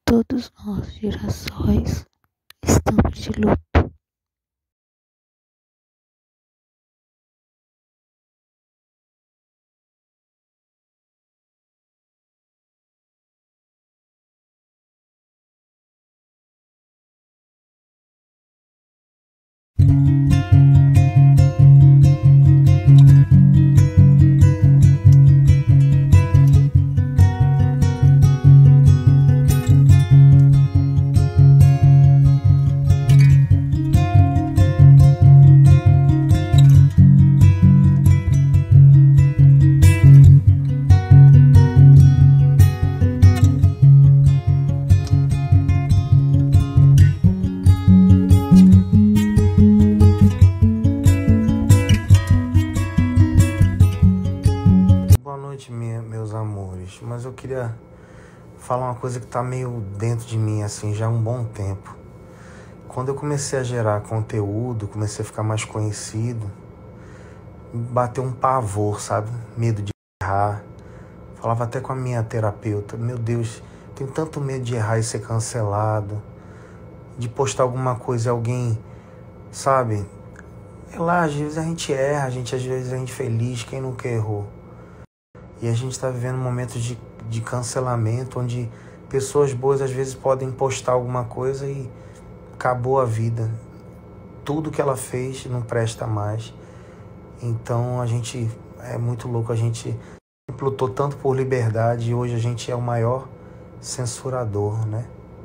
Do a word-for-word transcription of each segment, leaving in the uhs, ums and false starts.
Todos nós, girassóis, estamos de luto. Minha, meus amores, mas eu queria falar uma coisa que tá meio dentro de mim assim já há um bom tempo. Quando eu comecei a gerar conteúdo, comecei a ficar mais conhecido, bateu um pavor, sabe? Medo de errar. Falava até com a minha terapeuta, meu Deus, tenho tanto medo de errar e ser cancelado, de postar alguma coisa e alguém, sabe? É lá, às vezes a gente erra, a gente às vezes a gente é feliz, quem nunca errou? E a gente está vivendo momentos de, de cancelamento, onde pessoas boas às vezes podem postar alguma coisa e acabou a vida. Tudo que ela fez não presta mais. Então a gente é muito louco, a gente lutou tanto por liberdade e hoje a gente é o maior censurador, né?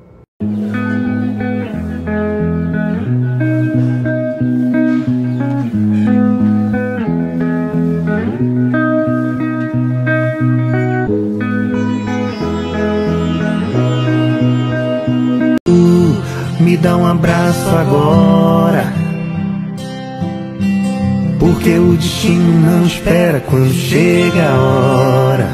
Me dá um abraço agora, porque o destino não espera quando chega a hora.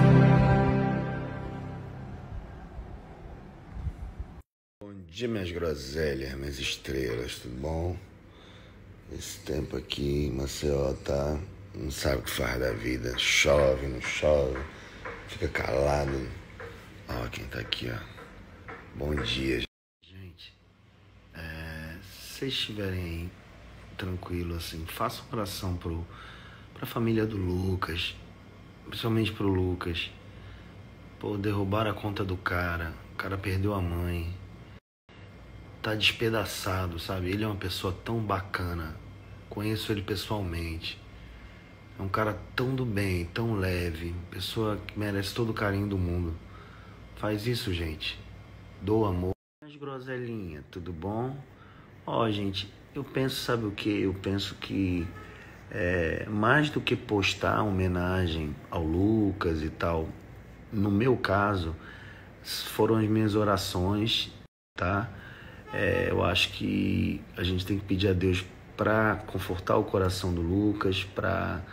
Bom dia, minhas groselhas, minhas estrelas, tudo bom? Esse tempo aqui em Maceió tá, não sabe o que faz da vida, chove, não chove, fica calado. Ó, quem tá aqui, ó. Bom dia, gente. Se vocês estiverem aí tranquilo assim, façam oração pro, pra família do Lucas, principalmente pro Lucas. Pô, derrubaram a conta do cara, o cara perdeu a mãe, tá despedaçado, sabe? Ele é uma pessoa tão bacana, conheço ele pessoalmente, é um cara tão do bem, tão leve, pessoa que merece todo o carinho do mundo. Faz isso, gente, doa amor. Mas groselinha, tudo bom? Ó, oh, gente, eu penso, sabe o que? Eu penso que é, mais do que postar homenagem ao Lucas e tal, no meu caso, foram as minhas orações, tá? É, eu acho que a gente tem que pedir a Deus para confortar o coração do Lucas, para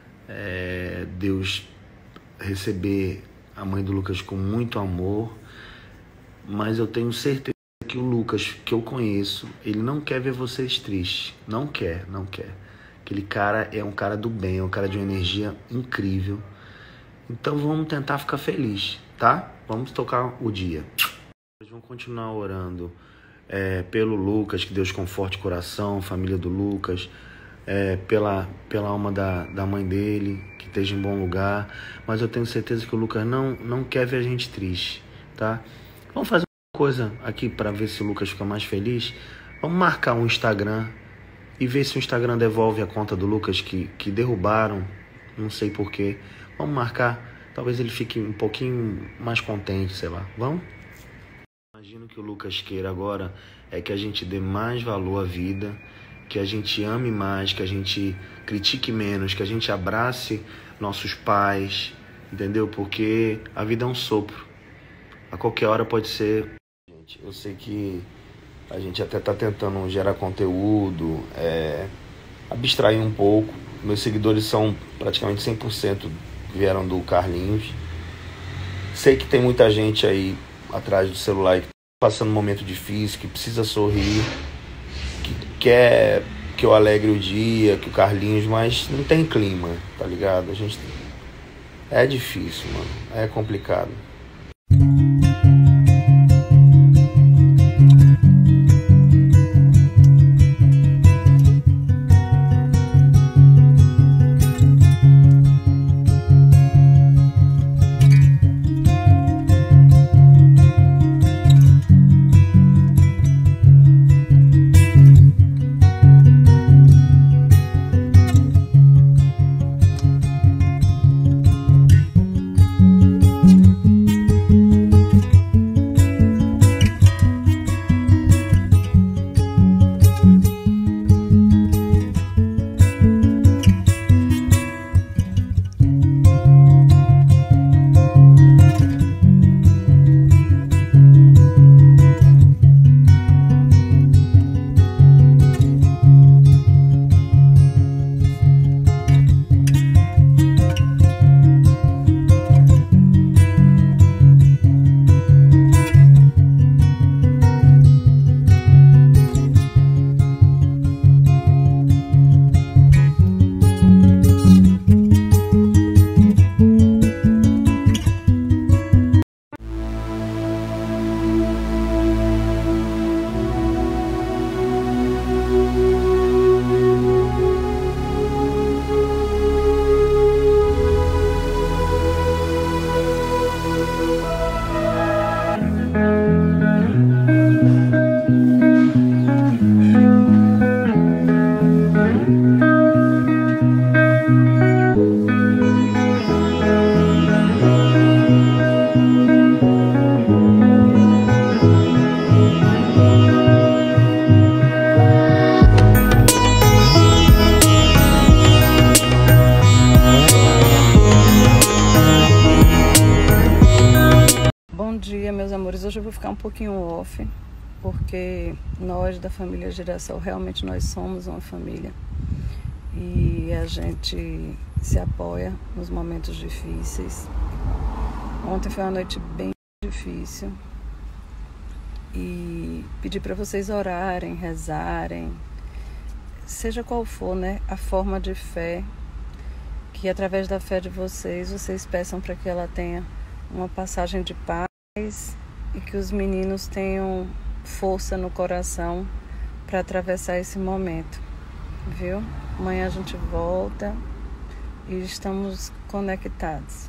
é, Deus receber a mãe do Lucas com muito amor, mas eu tenho certeza que o Lucas, que eu conheço, ele não quer ver vocês tristes. Não quer, não quer. Aquele cara é um cara do bem, é um cara de uma energia incrível. Então vamos tentar ficar feliz, tá? Vamos tocar o dia. Vamos continuar orando é, pelo Lucas, que Deus conforte o coração, família do Lucas, é, pela, pela alma da, da mãe dele, que esteja em bom lugar. Mas eu tenho certeza que o Lucas não, não quer ver a gente triste, tá? Vamos fazer coisa aqui para ver se o Lucas fica mais feliz. Vamos marcar um Instagram e ver se o Instagram devolve a conta do Lucas que, que derrubaram, não sei porquê. Vamos marcar, talvez ele fique um pouquinho mais contente, sei lá. Vamos? Imagino que o Lucas queira agora é que a gente dê mais valor à vida, que a gente ame mais, que a gente critique menos, que a gente abrace nossos pais, entendeu? Porque a vida é um sopro, a qualquer hora pode ser. Eu sei que a gente até tá tentando gerar conteúdo, é, abstrair um pouco. Meus seguidores são praticamente cem por cento vieram do Carlinhos. Sei que tem muita gente aí atrás do celular que tá passando um momento difícil, que precisa sorrir, que quer que eu alegre o dia, que o Carlinhos, mas não tem clima, tá ligado? A gente é difícil, mano, é complicado. amores, hoje eu vou ficar um pouquinho off, porque nós da família Girassol, realmente nós somos uma família. E a gente se apoia nos momentos difíceis. Ontem foi uma noite bem difícil. E pedi para vocês orarem, rezarem, seja qual for, né, a forma de fé, que através da fé de vocês, vocês peçam para que ela tenha uma passagem de paz e que os meninos tenham força no coração para atravessar esse momento, viu? Amanhã a gente volta e estamos conectados.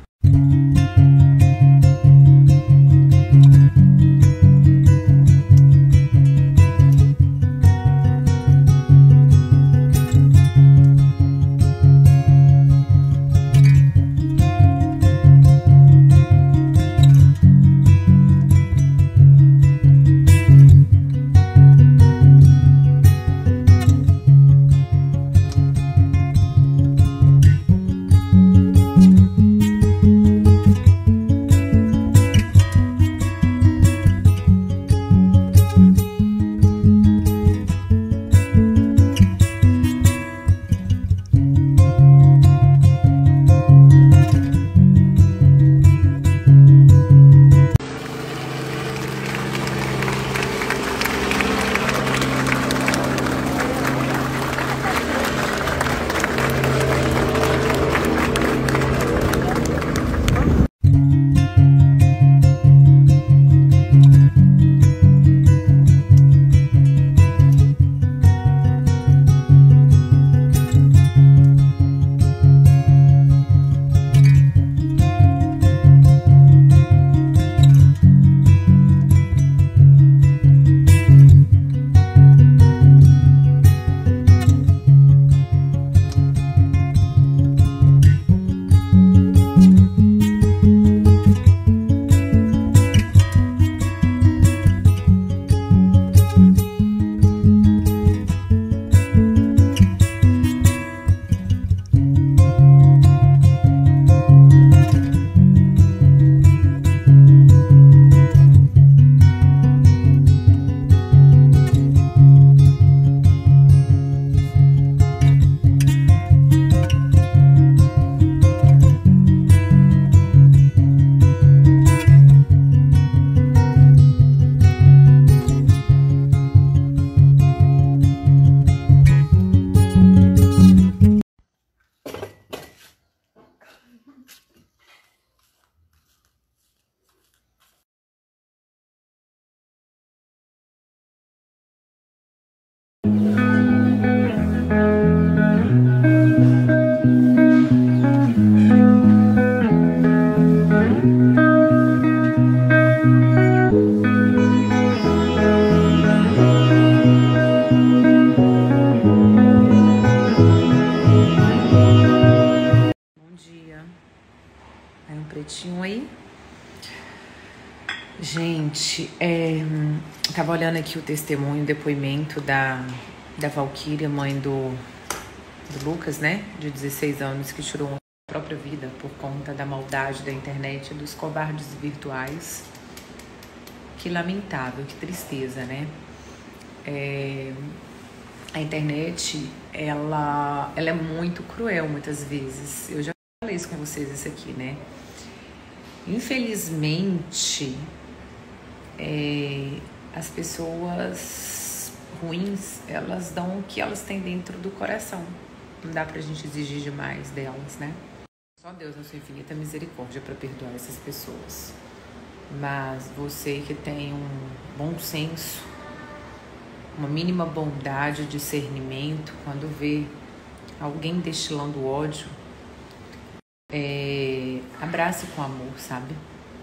Aí. Gente, é, tava olhando aqui o testemunho, o depoimento da, da Valquíria, mãe do, do Lucas, né? De dezesseis anos, que tirou a própria vida por conta da maldade da internet e dos covardes virtuais. Que lamentável, que tristeza, né? É, a internet, ela, ela é muito cruel muitas vezes. Eu já falei isso com vocês, isso aqui, né? Infelizmente, é, as pessoas ruins, elas dão o que elas têm dentro do coração. Não dá pra gente exigir demais delas, né? Só Deus na sua infinita misericórdia para perdoar essas pessoas. Mas você que tem um bom senso, uma mínima bondade, discernimento, quando vê alguém destilando ódio, É, abrace com amor, sabe?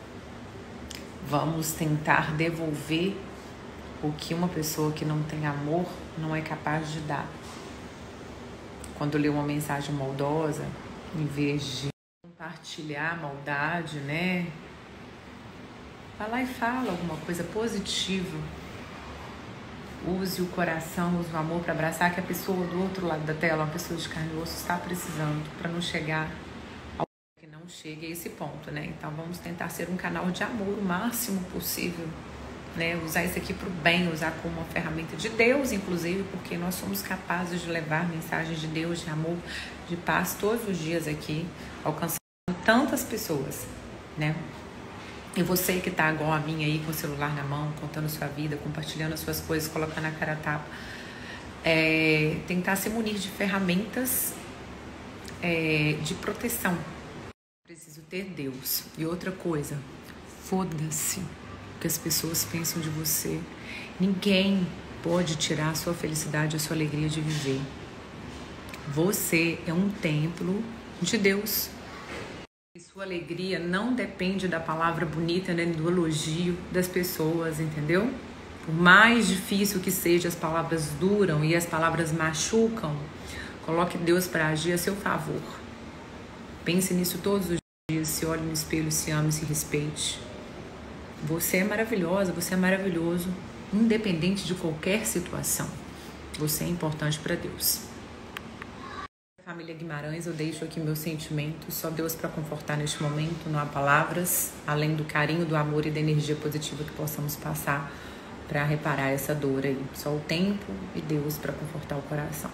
Vamos tentar devolver o que uma pessoa que não tem amor não é capaz de dar. Quando lê uma mensagem maldosa, em vez de compartilhar a maldade, né? Vai lá e fala alguma coisa positiva. Use o coração, use o amor para abraçar que a pessoa do outro lado da tela, uma pessoa de carne e osso, está precisando, para não chegar ao que não não chegue a esse ponto, né? Então vamos tentar ser um canal de amor o máximo possível, né? Usar isso aqui para o bem, usar como uma ferramenta de Deus, inclusive, porque nós somos capazes de levar mensagens de Deus, de amor, de paz todos os dias aqui, alcançando tantas pessoas, né? E você que tá igual a mim aí, com o celular na mão, contando sua vida, compartilhando as suas coisas, colocando a cara a tapa, é, tentar se munir de ferramentas é, de proteção. Preciso ter Deus. E outra coisa, foda-se o que as pessoas pensam de você. Ninguém pode tirar a sua felicidade, a sua alegria de viver. Você é um templo de Deus. E sua alegria não depende da palavra bonita, né, do elogio das pessoas, entendeu? Por mais difícil que seja, as palavras duram e as palavras machucam. Coloque Deus para agir a seu favor. Pense nisso todos os dias, se olhe no espelho, se ame, se respeite. Você é maravilhosa, você é maravilhoso, independente de qualquer situação. Você é importante para Deus. Família Guimarães, eu deixo aqui meus sentimentos, só Deus para confortar neste momento, não há palavras, além do carinho, do amor e da energia positiva que possamos passar para reparar essa dor aí. Só o tempo e Deus para confortar o coração.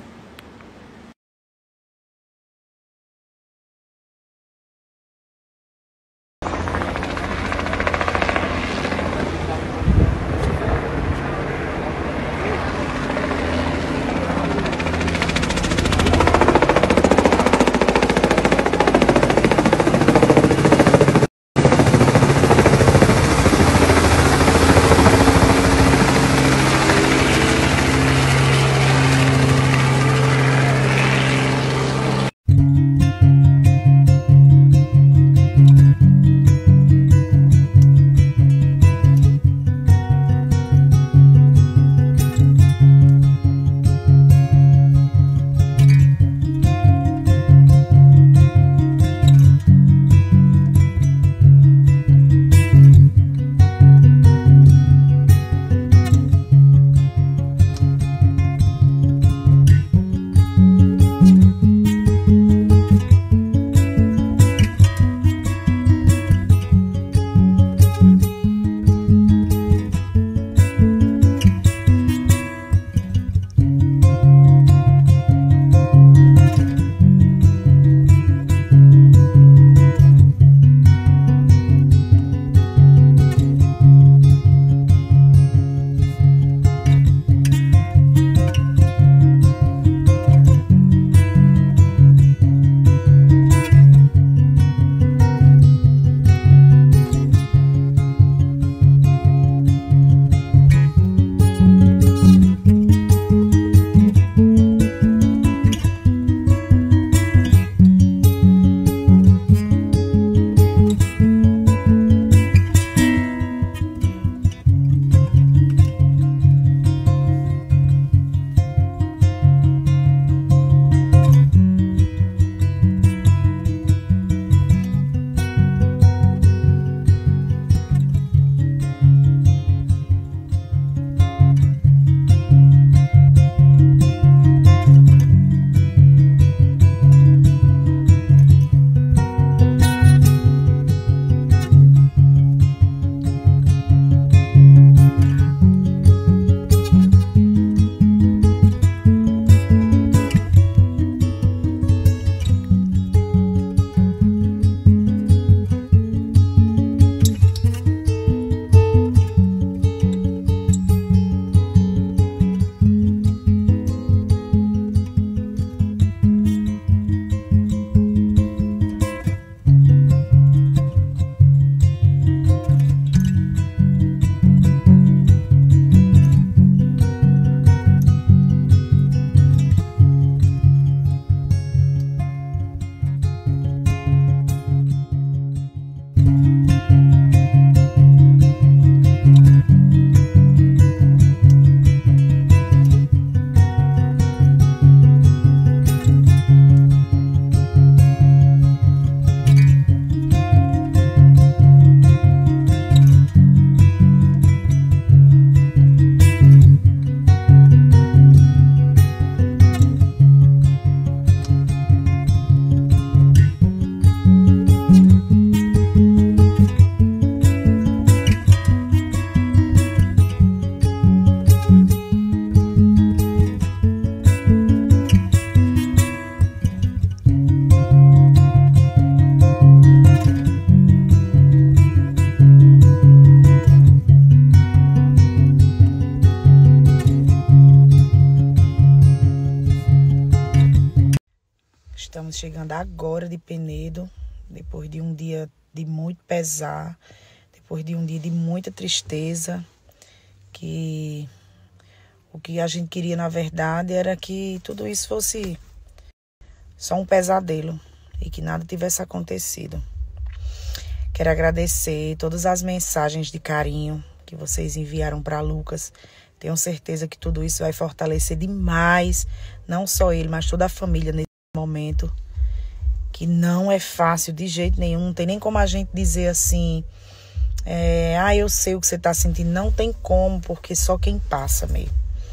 Estamos chegando agora de Penedo, depois de um dia de muito pesar, depois de um dia de muita tristeza, que o que a gente queria, na verdade, era que tudo isso fosse só um pesadelo e que nada tivesse acontecido. Quero agradecer todas as mensagens de carinho que vocês enviaram para Lucas. Tenho certeza que tudo isso vai fortalecer demais, não só ele, mas toda a família nesse momento, que não é fácil de jeito nenhum. Não tem nem como a gente dizer assim, é, ah, eu sei o que você está sentindo. Não tem como, porque só quem passa mesmo.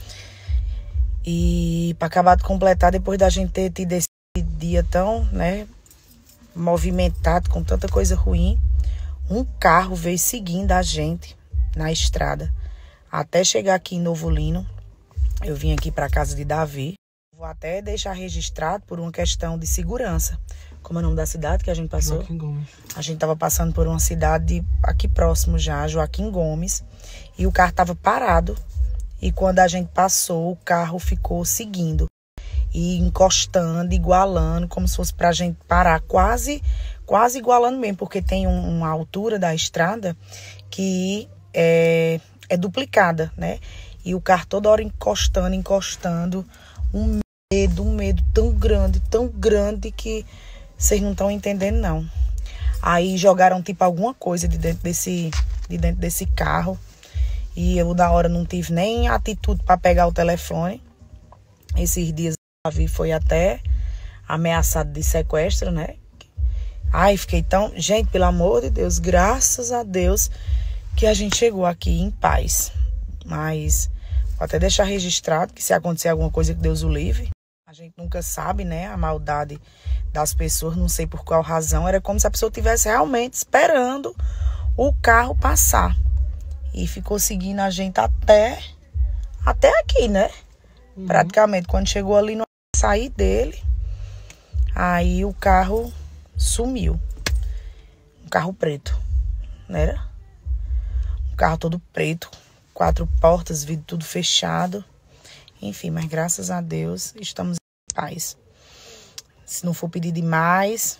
E para acabar de completar, depois da gente ter tido esse dia tão, né, movimentado, com tanta coisa ruim, um carro veio seguindo a gente na estrada até chegar aqui em Novo Lino. Eu vim aqui para a casa de Davi. Vou até deixar registrado por uma questão de segurança. Como é o nome da cidade que a gente passou? Joaquim Gomes. A gente estava passando por uma cidade aqui próximo já, Joaquim Gomes, e o carro estava parado. E quando a gente passou, o carro ficou seguindo e encostando, igualando, como se fosse para a gente parar, quase, quase igualando mesmo, porque tem um, uma altura da estrada que é, é duplicada, né? E o carro toda hora encostando, encostando, um medo, um medo tão grande, tão grande que vocês não estão entendendo, não. Aí jogaram tipo alguma coisa de dentro desse, de dentro desse carro. E eu, na hora, não tive nem atitude para pegar o telefone. Esses dias, o Davi foi até ameaçado de sequestro, né? Ai, fiquei tão... Gente, pelo amor de Deus, graças a Deus que a gente chegou aqui em paz. Mas vou até deixar registrado que se acontecer alguma coisa, que Deus o livre. A gente nunca sabe, né? A maldade das pessoas, não sei por qual razão. Era como se a pessoa estivesse realmente esperando o carro passar. E ficou seguindo a gente até, até aqui, né? Uhum. Praticamente, quando chegou ali, não saí dele. Aí o carro sumiu. Um carro preto, né? Um carro todo preto, quatro portas, vidro tudo fechado. Enfim, mas graças a Deus estamos em paz. Se não for pedir demais,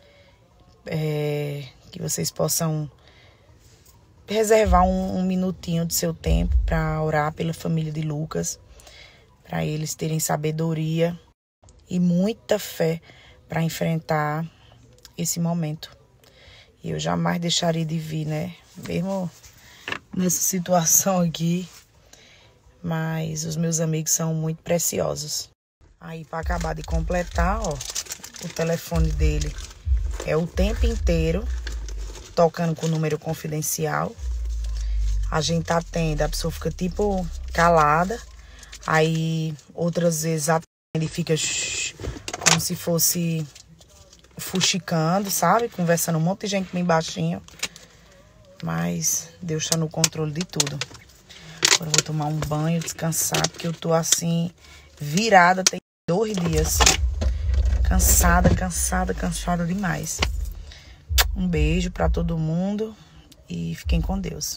é, que vocês possam reservar um, um minutinho do seu tempo para orar pela família de Lucas, para eles terem sabedoria e muita fé para enfrentar esse momento. E eu jamais deixaria de vir, né? Mesmo nessa situação aqui, mas os meus amigos são muito preciosos. Aí, para acabar de completar, ó, o telefone dele é o tempo inteiro tocando com o número confidencial. A gente atende, a pessoa fica tipo calada. Aí outras vezes ele fica shh, como se fosse fuxicando, sabe? Conversando um monte de gente bem baixinho. Mas Deus está no controle de tudo. Agora eu vou tomar um banho, descansar, porque eu tô assim, virada, tem dois dias. Cansada, cansada, cansada demais. Um beijo para todo mundo e fiquem com Deus.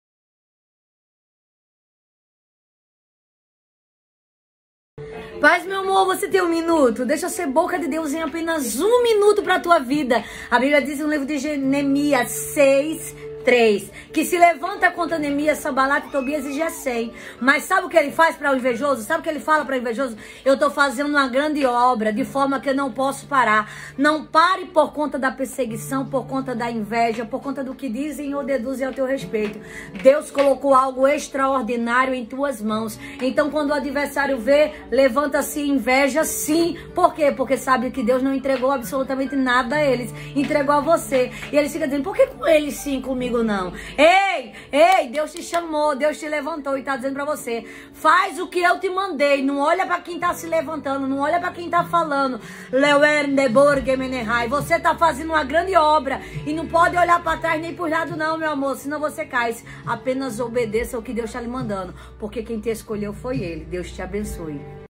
Paz, meu amor, você tem um minuto? Deixa eu ser boca de Deus em apenas um minuto para a tua vida. A Bíblia diz no livro de Neemias seis, três, que se levanta contra Neemias, Sambalat, Tobias e Gesem. Mas sabe o que ele faz para o invejoso? Sabe o que ele fala para o invejoso? Eu estou fazendo uma grande obra, de forma que eu não posso parar. Não pare por conta da perseguição, por conta da inveja, por conta do que dizem ou deduzem ao teu respeito. Deus colocou algo extraordinário em tuas mãos. Então, quando o adversário vê, levanta-se inveja, sim. Por quê? Porque sabe que Deus não entregou absolutamente nada a eles. Entregou a você. E eles ficam dizendo, por que com eles sim, comigo não? Ei, ei, Deus te chamou, Deus te levantou e tá dizendo pra você, faz o que eu te mandei, não olha pra quem tá se levantando, não olha pra quem tá falando. Você tá fazendo uma grande obra e não pode olhar pra trás nem por lado não, meu amor, senão você cai. Apenas obedeça o que Deus tá lhe mandando, porque quem te escolheu foi Ele. Deus te abençoe.